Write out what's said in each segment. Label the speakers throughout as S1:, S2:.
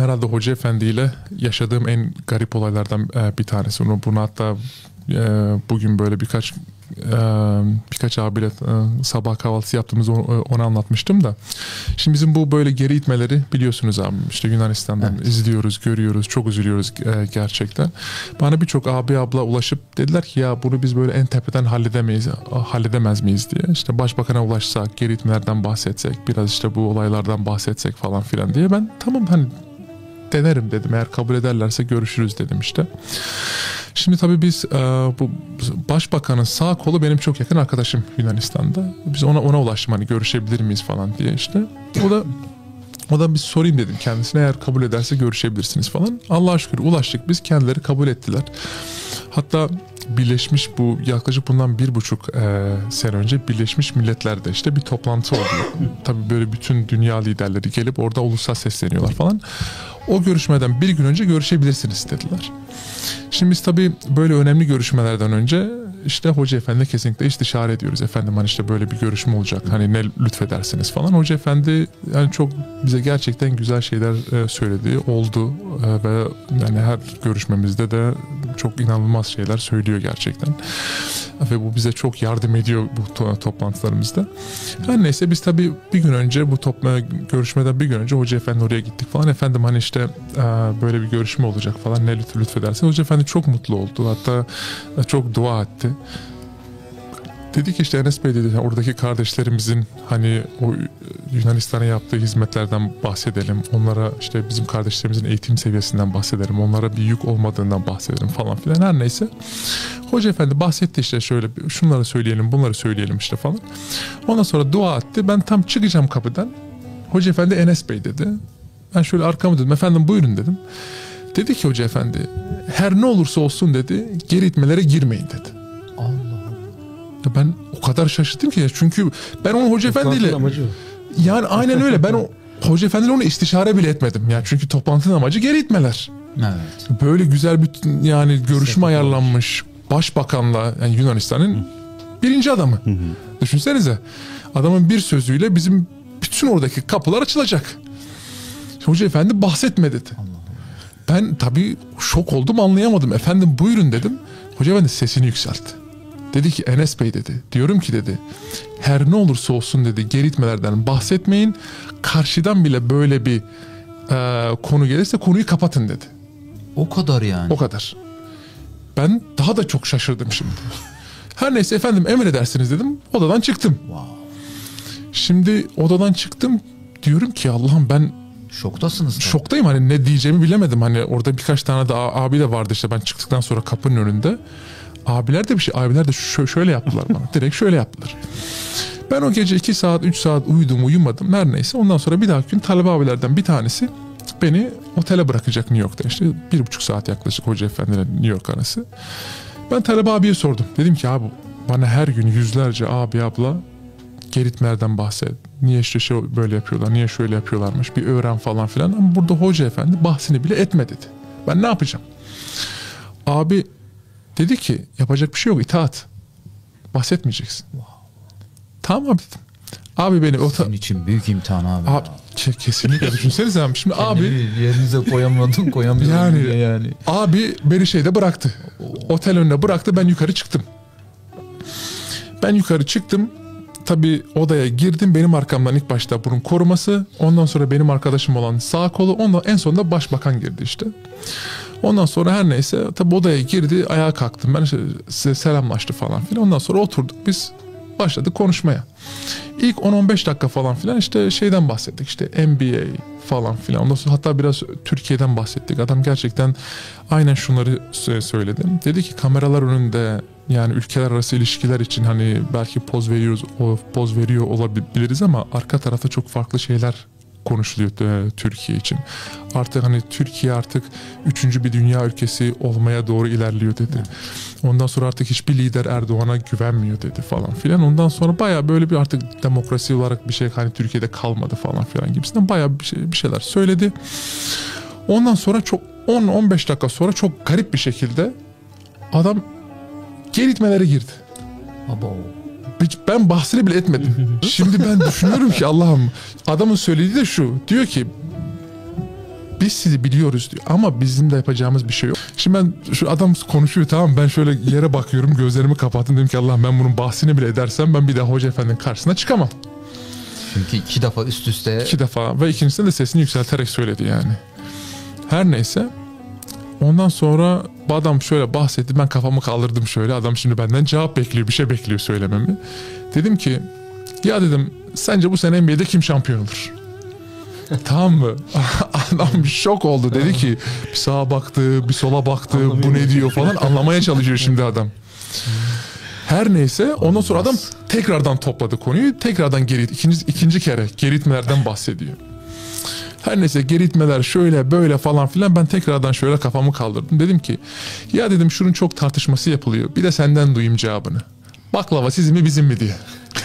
S1: herhalde Hoca Efendi ile yaşadığım en garip olaylardan bir tanesi. Bunu hatta bugün böyle birkaç abiyle sabah kahvaltısı yaptığımızda onu anlatmıştım da. Şimdi bizim bu böyle geri itmeleri biliyorsunuz abi. İşte Yunanistan'dan izliyoruz, görüyoruz, çok üzülüyoruz gerçekten. Bana birçok abi abla ulaşıp dediler ki ya bunu biz böyle en tepeden halledemez miyiz diye. İşte başbakana ulaşsak, geri itmelerden bahsetsek, biraz işte bu olaylardan bahsetsek falan filan diye. Ben tamam hani denerim dedim. Eğer kabul ederlerse görüşürüz dedim işte. Şimdi tabii biz bu başbakanın sağ kolu benim çok yakın arkadaşım Yunanistan'da. Biz ona ulaştım hani görüşebilir miyiz falan diye işte. O da bir sorayım dedim kendisine, eğer kabul ederse görüşebilirsiniz falan. Allah'a şükür ulaştık biz, kendileri kabul ettiler. Hatta bu yaklaşık bundan 1,5 sene önce Birleşmiş Milletler'de işte bir toplantı oldu. Tabii böyle bütün dünya liderleri gelip orada ulusal sesleniyorlar falan. O görüşmeden bir gün önce görüşebilirsiniz dediler. Şimdi biz tabii böyle önemli görüşmelerden önce işte Hoca Efendi kesinlikle istişare ediyoruz. Efendim hani işte böyle bir görüşme olacak. Hani ne lütfedersiniz falan. Hoca Efendi yani çok bize gerçekten güzel şeyler söyledi. Oldu ve yani her görüşmemizde de çok inanılmaz şeyler söylüyor gerçekten. Ve bu bize çok yardım ediyor bu toplantılarımızda. Her neyse biz tabii bir gün önce görüşmeden bir gün önce Hoca Efendi oraya gittik falan. Efendim hani işte böyle bir görüşme olacak falan, ne lütfedersin. Hoca Efendi çok mutlu oldu. Hatta çok dua etti. Dedi ki işte Enes Bey dedi, oradaki kardeşlerimizin hani o Yunanistan'a yaptığı hizmetlerden bahsedelim. Onlara işte bizim kardeşlerimizin eğitim seviyesinden bahsedelim. Onlara bir yük olmadığından bahsedelim falan filan. Her neyse. Hoca Efendi bahsetti işte şöyle şunları söyleyelim, bunları söyleyelim işte falan. Ondan sonra dua etti. Ben tam çıkacağım kapıdan. Hoca Efendi Enes Bey dedi. Ben şöyle arkamı dedim. Efendim buyurun dedim. Dedi ki Hoca Efendi her ne olursa olsun dedi geri itmelere girmeyin dedi. Ben o kadar şaşırdım ki çünkü ben onu Hoca Efendi'yle yani aynen öyle, ben o Hoca Efendi'yle onu istişare bile etmedim yani, çünkü toplantının amacı geri itmeler.
S2: Evet.
S1: Böyle güzel bir yani görüşme ayarlanmış başbakanla, yani Yunanistan'ın birinci adamı. Düşünsenize, adamın bir sözüyle bizim bütün oradaki kapılar açılacak. Hoca Efendi bahsetme dedi. Ben tabii şok oldum, anlayamadım. Efendim buyurun dedim. Hoca Efendi sesini yükseltti. Dedi ki Enes Bey dedi, diyorum ki dedi her ne olursa olsun dedi geri itmelerden bahsetmeyin. Karşıdan bile böyle bir konu gelirse konuyu kapatın dedi.
S2: O kadar yani.
S1: O kadar. Ben daha da çok şaşırdım şimdi. Her neyse efendim emredersiniz dedim. Odadan çıktım.
S2: Wow.
S1: Şimdi odadan çıktım. Diyorum ki Allah'ım ben
S2: şoktasınız.
S1: Şoktayım, hani ne diyeceğimi bilemedim. Hani orada birkaç tane de abi de vardı işte ben çıktıktan sonra kapının önünde. Abiler de şöyle yaptılar bana. Direkt şöyle yaptılar. Ben o gece 2 saat 3 saat uyumadım her neyse. Ondan sonra bir dahaki gün talebe abilerden bir tanesi beni otele bırakacak New York'ta, işte 1,5 saat yaklaşık Hoca Efendi'yle New York arası. Ben talebe abiye sordum. Dedim ki abi bana her gün yüzlerce abi abla geritmelerden bahset. Niye işte böyle yapıyorlar, niye şöyle yapıyorlarmış, bir öğren falan filan. Ama burada Hoca Efendi bahsini bile etme dedi. Ben ne yapacağım? Abi dedi ki yapacak bir şey yok, itaat. Bahsetmeyeceksin. Wow. Tamam abi dedim. Abi beni
S2: senin için büyük imtihan abi.
S1: Kesinlikle düşünsenize abi. Şimdi abi
S2: yerinize koyamıyordum yani.
S1: Abi beni şeyde bıraktı. Otel önüne bıraktı, ben yukarı çıktım. Tabii odaya girdim. Benim arkamdan ilk başta bunun koruması, ondan sonra benim arkadaşım olan sağ kolu, ondan en sonunda başbakan girdi işte. Ondan sonra her neyse tabii odaya girdi, ayağa kalktım ben, size selamlaştı falan filan. Ondan sonra oturduk biz, başladık konuşmaya. İlk 10-15 dakika falan filan işte şeyden bahsettik, işte NBA falan filan. Ondan sonra hatta biraz Türkiye'den bahsettik. Adam gerçekten aynen şunları söyledi. Dedi ki kameralar önünde yani ülkeler arası ilişkiler için hani belki poz veriyor olabiliriz ama arka tarafta çok farklı şeyler konuşuluyor Türkiye için. Artık hani Türkiye artık 3. bir dünya ülkesi olmaya doğru ilerliyor dedi. Ondan sonra artık hiçbir lider Erdoğan'a güvenmiyor dedi falan filan. Ondan sonra bayağı böyle bir artık demokrasi olarak bir şey hani Türkiye'de kalmadı falan filan gibisinden bayağı bir şeyler söyledi. Ondan sonra çok 10-15 dakika sonra çok garip bir şekilde adam geri itmelere girdi. Ben bahsini bile etmedim. Şimdi ben düşünüyorum ki Allah'ım, adamın söylediği de şu. Diyor ki biz sizi biliyoruz diyor ama bizim de yapacağımız bir şey yok. Şimdi ben şu adam konuşuyor, tamam, ben şöyle yere bakıyorum, gözlerimi kapattım, dedim ki Allah, ben bunun bahsini bile edersem ben bir daha Hoca Efendi'nin karşısına çıkamam.
S2: Çünkü 2 defa üst üste.
S1: 2 defa ve ikincisinde de sesini yükselterek söyledi yani. Her neyse. Ondan sonra bu adam şöyle bahsetti, ben kafamı kaldırdım şöyle, adam şimdi benden cevap bekliyor, bir şey bekliyor söylememi. Dedim ki ya dedim, sence bu sene NBA'de kim şampiyon olur? Tamam mı? Adam şok oldu, dedi ki bir sağa baktı, bir sola baktı, bu ne diyor falan, anlamaya çalışıyor şimdi adam. Her neyse, ondan sonra adam tekrardan topladı konuyu, tekrardan ikinci kere geri itmelerden bahsediyor. Her neyse, geri itmeler şöyle böyle falan filan, ben tekrardan şöyle kafamı kaldırdım, dedim ki ya dedim, şunun çok tartışması yapılıyor, bir de senden duyayım cevabını. Baklava sizin mi bizim mi diye.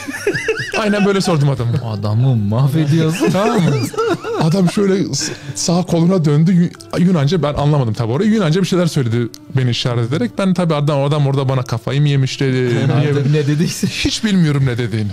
S1: Aynen böyle sordum adamı.
S2: Adamı mahvediyorsun.
S1: Tamam mı? Adam şöyle sağ koluna döndü. Yunanca, ben anlamadım tabii orayı. Yunanca bir şeyler söyledi beni işaret ederek. Ben tabii adam orada bana kafayı mı yemiş dedi.
S2: Ne dediyse.
S1: Hiç bilmiyorum ne dediğini.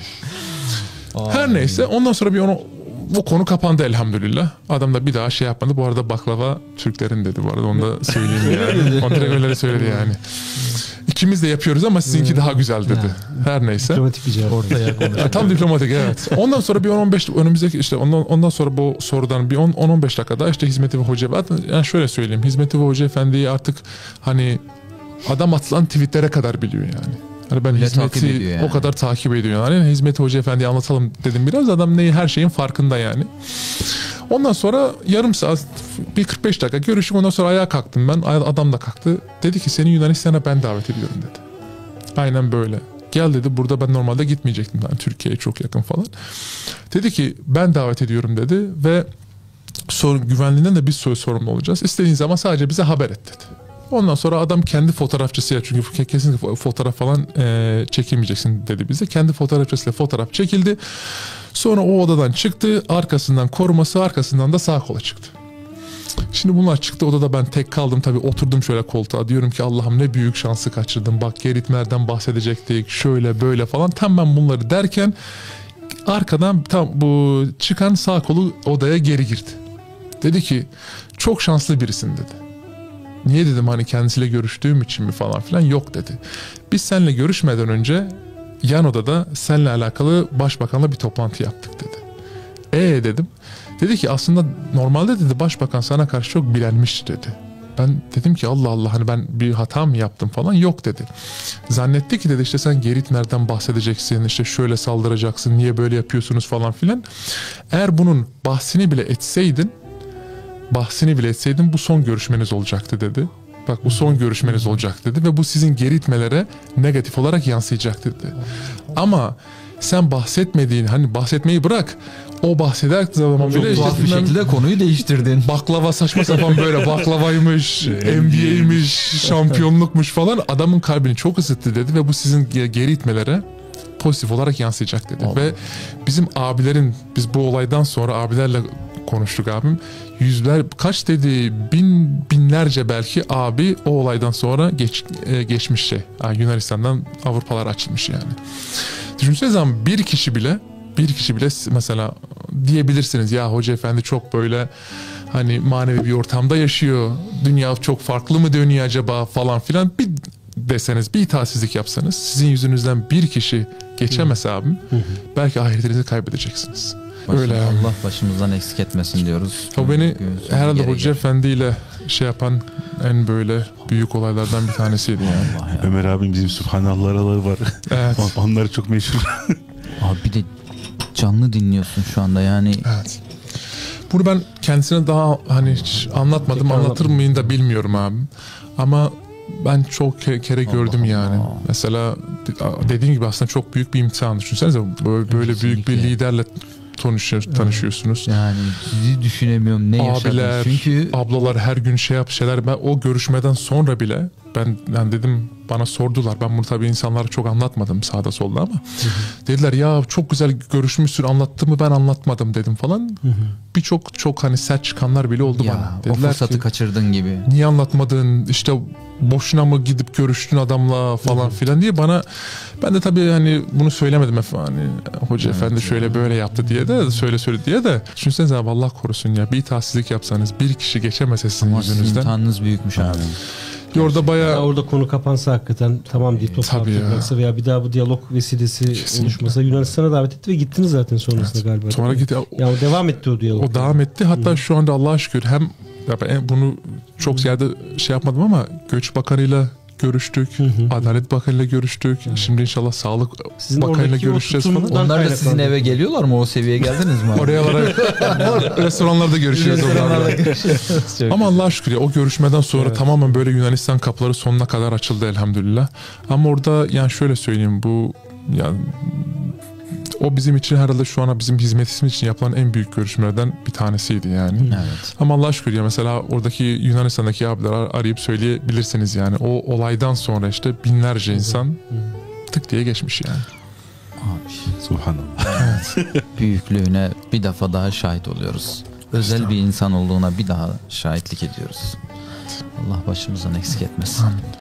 S1: Her neyse, ondan sonra bu konu kapandı elhamdülillah. Adam da bir daha şey yapmadı. Bu arada baklava Türklerin dedi bu arada, onu da söyleyeyim yani. Onu direkt öyle söyledi yani. İkimiz de yapıyoruz ama sizinki daha güzel dedi. Her neyse.
S3: Diplomatik bir cevap.
S2: Ortaya konuşuyor.
S1: Tam diplomatik, evet. Ondan sonra bir 10-15 önümüzdeki işte ondan sonra bu sorudan bir 10-15 dakika daha işte Hizmeti ve Hoca, yani şöyle söyleyeyim, Hizmeti ve Hoca Efendi'yi artık hani adam atılan tweetlere kadar biliyor yani. Hani ben Hizmeti yani o kadar takip ediyor yani. Hizmeti Hoca Efendi'yi anlatalım dedim biraz, adam her şeyin farkında yani. Ondan sonra yarım saat, bir 45 dakika görüştük, ondan sonra ayağa kalktım ben, adam da kalktı. Dedi ki seni Yunanistan'a ben davet ediyorum dedi. Aynen böyle. Gel dedi, burada ben normalde gitmeyecektim, yani Türkiye'ye çok yakın falan. Dedi ki ben davet ediyorum dedi ve güvenliğinden de biz sorumlu olacağız. İstediğin zaman sadece bize haber et dedi. Ondan sonra adam kendi fotoğrafçısıyla, çünkü kesinlikle fotoğraf falan çekilmeyeceksin dedi bize. Kendi fotoğrafçısıyla fotoğraf çekildi. Sonra o odadan çıktı, arkasından koruması, arkasından da sağ kola çıktı. Şimdi bunlar çıktı, odada ben tek kaldım tabii, oturdum şöyle koltuğa, diyorum ki Allah'ım ne büyük şansı kaçırdım, bak geritmelerden bahsedecektik, şöyle böyle falan. Tam ben bunları derken arkadan tam bu çıkan sağ kolu odaya geri girdi. Dedi ki çok şanslı birisin dedi. Niye dedim, hani kendisiyle görüştüğüm için mi falan filan, yok dedi. Biz seninle görüşmeden önce yan odada seninle alakalı başbakanla bir toplantı yaptık dedi. Dedim. Dedi ki aslında normalde dedi başbakan sana karşı çok bilenmiş dedi. Ben dedim ki Allah Allah, hani ben bir hata mı yaptım falan, yok dedi. Zannetti ki dedi işte sen Geritner'den bahsedeceksin, işte şöyle saldıracaksın, niye böyle yapıyorsunuz falan filan. Eğer bunun bahsini bile etseydin bu son görüşmeniz olacaktı dedi. Bak bu son görüşmeniz olacak dedi ve bu sizin geri itmelere negatif olarak yansıyacak dedi. Ama sen bahsetmediğin, hani bahsetmeyi bırak, o bahseder zaman bile
S2: çok tuhaf bir şekilde konuyu değiştirdin.
S1: Baklava saçma sapan böyle baklavaymış, NBA'ymiş, şampiyonlukmuş falan, adamın kalbini çok ısıttı dedi ve bu sizin geri itmelere pozitif olarak yansıyacak dedi. Ve bizim abilerin, biz bu olaydan sonra abilerle konuştuk abim. Kaç dedi, binlerce belki abi o olaydan sonra geçmiş Yunanistan'dan Avrupalar açılmış yani. Düşünsenize zaman bir kişi bile mesela diyebilirsiniz ya Hoca Efendi çok böyle hani manevi bir ortamda yaşıyor. Dünya çok farklı mı dönüyor acaba falan filan, bir deseniz, bir itaatsizlik yapsanız, sizin yüzünüzden bir kişi geçemez abim, belki ahiretinizi kaybedeceksiniz. Öyle
S2: Allah başımızdan eksik etmesin diyoruz.
S1: O beni herhalde Hoca Efendi ile şey yapan en böyle büyük olaylardan bir tanesiydi yani.
S4: Ömer abim bizim Subhanallah'ları var.
S1: Evet.
S4: Onlar çok meşhur.
S2: Abi bir de canlı dinliyorsun şu anda yani.
S1: Evet. Bunu ben kendisine daha hani hiç anlatmadım, anlatır mıyım da bilmiyorum abi. Ama ben çok kere gördüm yani. Mesela dediğim gibi aslında çok büyük bir imtihan. Düşünsenize böyle büyük bir liderle tanışıyorsunuz.
S2: Yani sizi düşünemiyorum ne yaşadınız.
S1: Abiler,
S2: çünkü
S1: ablalar her gün şeyler. Ben o görüşmeden sonra bile ben dedim bana sordular. Ben bunu tabii insanlara çok anlatmadım sağda solda ama dediler ya çok güzel görüşmüşsün, anlattın mı, ben anlatmadım dedim falan. Birçok hani sert çıkanlar bile oldu
S2: Ya
S1: bana.
S2: o
S1: Dediler
S2: fırsatı
S1: ki,
S2: kaçırdın gibi.
S1: niye anlatmadın, işte boşuna mı gidip görüştün adamla falan filan diye bana, ben de tabii hani bunu söylemedim hani hoca efendi şöyle böyle yaptı diye de söyle diye de, düşünsenize abi, Allah korusun ya, bir itaatsizlik yapsanız bir kişi geçemese sizin
S2: Ama sizin
S1: yüzünüzden.
S2: imtihanınız büyükmüş abi.
S1: Orada
S3: Ya
S1: bayağı
S3: orada konu kapansa hakikaten tamam diye
S1: Tabii ya.
S3: toparlansa veya bir daha bu diyalog vesilesi oluşmasa, Yunanistan'a davet etti ve gittiniz zaten sonrasında galiba.
S1: sonra
S3: değil mi?
S1: gitti.
S3: Ya o devam etti o diyalog.
S1: O devam etti. Hatta şu anda Allah'a şükür hem ya ben bunu çok ziyade şey yapmadım ama Göç Bakanı'yla görüştük. Adalet Bakanı'yla görüştük. Şimdi inşallah Sağlık
S3: Sizin
S1: Bakanı'yla
S3: oradaki o
S1: görüşeceğiz falan.
S3: tutumdan
S2: Onlar da
S3: kaynaklandı.
S2: sizin eve geliyorlar mı? O seviyeye geldiniz mi?
S1: Oralara restoranlarda görüşüyoruz onlarla. Ama Allah'a şükür ya, o görüşmeden sonra tamamen böyle Yunanistan kapıları sonuna kadar açıldı elhamdülillah. Ama orada yani şöyle söyleyeyim, bu yani o bizim için herhalde şu ana bizim hizmetimiz için yapılan en büyük görüşmelerden bir tanesiydi yani.
S2: Evet.
S1: Ama Allah'a şükür ya, mesela oradaki Yunanistan'daki abiler arayıp söyleyebilirsiniz yani. O olaydan sonra işte binlerce insan tık diye geçmiş yani.
S2: Abi,
S4: Subhanallah.
S2: büyüklüğüne bir defa daha şahit oluyoruz. Özel bir insan olduğuna bir daha şahitlik ediyoruz. Allah başımızdan eksik etmesin.